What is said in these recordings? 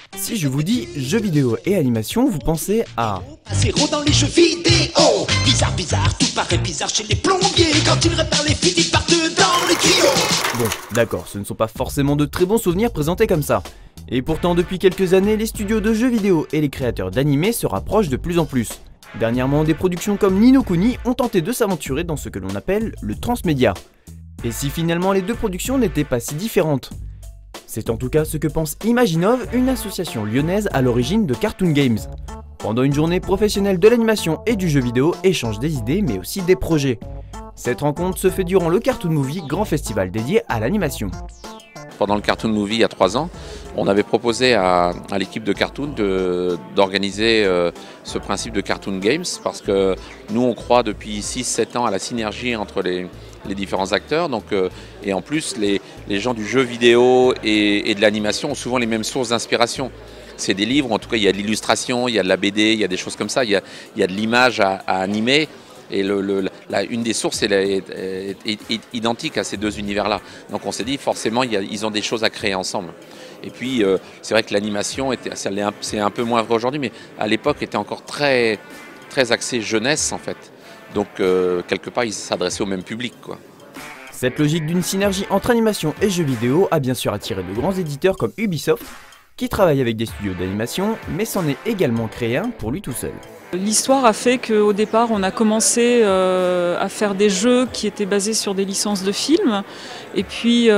Si je vous dis jeux vidéo et animation, vous pensez à... Zéro dans les jeux vidéo. Bizarre, bizarre, tout paraît bizarre chez les plombiers. Quand ils réparent les fuites, ils partent dans les tuyaux. Bon, d'accord, ce ne sont pas forcément de très bons souvenirs présentés comme ça. Et pourtant, depuis quelques années, les studios de jeux vidéo et les créateurs d'animés se rapprochent de plus en plus. Dernièrement, des productions comme Ni no Kuni ont tenté de s'aventurer dans ce que l'on appelle le transmédia. Et si finalement les deux productions n'étaient pas si différentes? C'est en tout cas ce que pense Imaginov, une association lyonnaise à l'origine de Cartoon Games. Pendant une journée, professionnels de l'animation et du jeu vidéo échangent des idées mais aussi des projets. Cette rencontre se fait durant le Cartoon Movie, grand festival dédié à l'animation. Pendant le Cartoon Movie il y a 3 ans, on avait proposé à l'équipe de Cartoon d'organiser ce principe de Cartoon Games parce que nous on croit depuis 6-7 ans à la synergie entre les différents acteurs. Donc, et en plus les gens du jeu vidéo et de l'animation ont souvent les mêmes sources d'inspiration. C'est des livres, en tout cas il y a de l'illustration, il y a de la BD, il y a des choses comme ça, il y a de l'image à animer. Et une des sources est identique à ces deux univers-là. Donc on s'est dit forcément ils ont des choses à créer ensemble. Et puis c'est vrai que l'animation, c'est un peu moins vrai aujourd'hui, mais à l'époque était encore très, très axée jeunesse en fait. Donc quelque part ils s'adressaient au même public, quoi. Cette logique d'une synergie entre animation et jeux vidéo a bien sûr attiré de grands éditeurs comme Ubisoft, qui travaille avec des studios d'animation, mais s'en est également créé un pour lui tout seul. L'histoire a fait qu'au départ, on a commencé à faire des jeux qui étaient basés sur des licences de films. Et puis,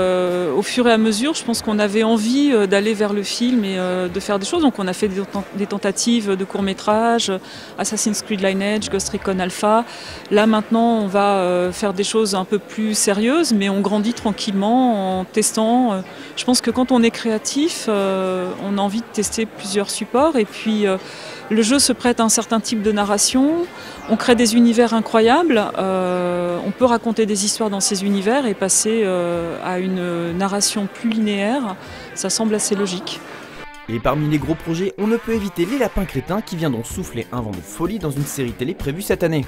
au fur et à mesure, je pense qu'on avait envie d'aller vers le film et de faire des choses. Donc, on a fait des tentatives de courts-métrages, Assassin's Creed Lineage, Ghost Recon Alpha. Là, maintenant, on va faire des choses un peu plus sérieuses, mais on grandit tranquillement en testant. Je pense que quand on est créatif, on a envie de tester plusieurs supports. Et puis, le jeu se prête à un certain type de narration, on crée des univers incroyables, on peut raconter des histoires dans ces univers et passer à une narration plus linéaire, ça semble assez logique. Et parmi les gros projets, on ne peut éviter Les Lapins Crétins qui viendront souffler un vent de folie dans une série télé prévue cette année.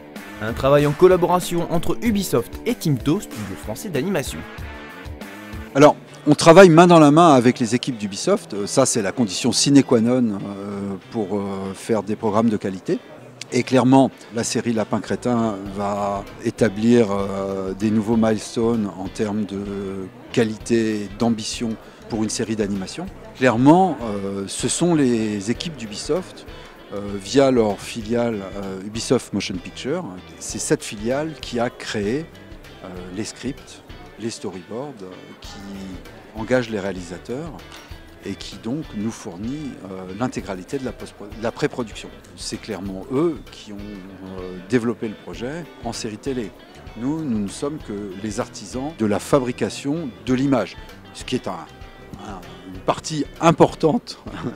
Un travail en collaboration entre Ubisoft et Timto, studio français d'animation. Alors, on travaille main dans la main avec les équipes d'Ubisoft, ça c'est la condition sine qua non pour faire des programmes de qualité. Et clairement, la série Lapin Crétin va établir des nouveaux milestones en termes de qualité et d'ambition pour une série d'animation. Clairement, ce sont les équipes d'Ubisoft, via leur filiale Ubisoft Motion Picture, c'est cette filiale qui a créé les scripts, les storyboards, qui engage les réalisateurs et qui donc nous fournit l'intégralité de la pré-production. C'est clairement eux qui ont développé le projet en série télé. Nous ne sommes que les artisans de la fabrication de l'image, ce qui est une partie importante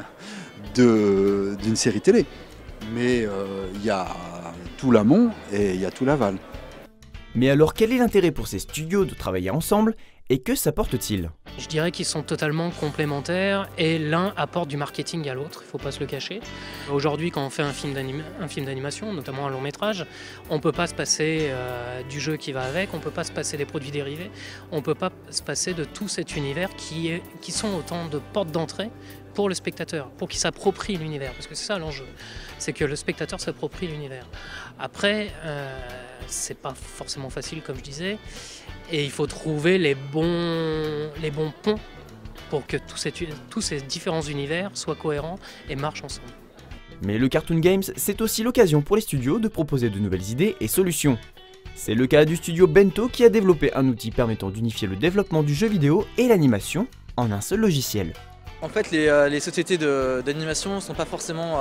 d'une série télé. Mais il y a tout l'amont et il y a tout l'aval. Mais alors quel est l'intérêt pour ces studios de travailler ensemble et que s'apporte-t-il? Je dirais qu'ils sont totalement complémentaires et l'un apporte du marketing à l'autre, il ne faut pas se le cacher. Aujourd'hui, quand on fait un film d'animation, notamment un long métrage, on ne peut pas se passer du jeu qui va avec, on ne peut pas se passer des produits dérivés, on ne peut pas se passer de tout cet univers qui sont autant de portes d'entrée pour le spectateur, pour qu'il s'approprie l'univers, parce que c'est ça l'enjeu, c'est que le spectateur s'approprie l'univers. Après, c'est pas forcément facile comme je disais, et il faut trouver les bons ponts pour que tous ces différents univers soient cohérents et marchent ensemble. Mais le Cartoon Games, c'est aussi l'occasion pour les studios de proposer de nouvelles idées et solutions. C'est le cas du studio Bento qui a développé un outil permettant d'unifier le développement du jeu vidéo et l'animation en un seul logiciel. En fait, les sociétés d'animation ne sont pas forcément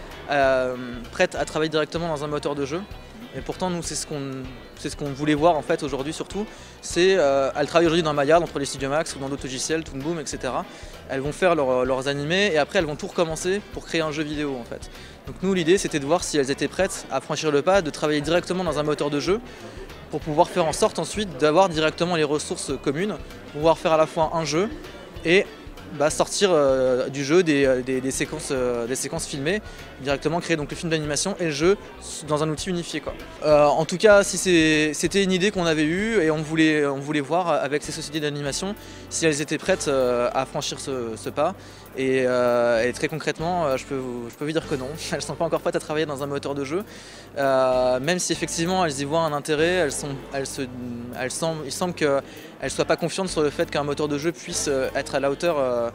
prêtes à travailler directement dans un moteur de jeu. Et pourtant, nous, c'est ce qu'on voulait voir en fait aujourd'hui surtout. C'est elles travaillent aujourd'hui dans Maillard, entre les Studios Max ou dans d'autres logiciels, Toon Boom, etc. Elles vont faire leurs animés et après elles vont tout recommencer pour créer un jeu vidéo en fait. Donc nous, l'idée c'était de voir si elles étaient prêtes à franchir le pas, de travailler directement dans un moteur de jeu pour pouvoir faire en sorte ensuite d'avoir directement les ressources communes, pouvoir faire à la fois un jeu et sortir du jeu des séquences filmées, directement créer donc le film d'animation et le jeu dans un outil unifié, quoi. En tout cas, si c'était une idée qu'on avait eue et on voulait voir avec ces sociétés d'animation si elles étaient prêtes à franchir ce pas. Et très concrètement, je peux vous dire que non, elles ne sont pas encore prêtes à travailler dans un moteur de jeu, même si effectivement elles y voient un intérêt, il semble qu'elles ne soient pas confiantes sur le fait qu'un moteur de jeu puisse être à la hauteur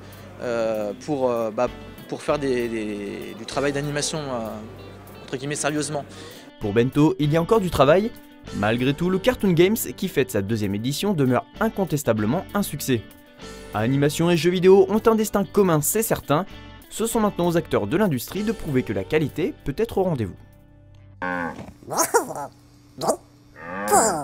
pour faire du travail d'animation entre guillemets sérieusement. Pour Bento, il y a encore du travail. Malgré tout, le Cartoon Games, qui fête sa 2e édition, demeure incontestablement un succès. Animation et jeux vidéo ont un destin commun, c'est certain. Ce sont maintenant aux acteurs de l'industrie de prouver que la qualité peut être au rendez-vous.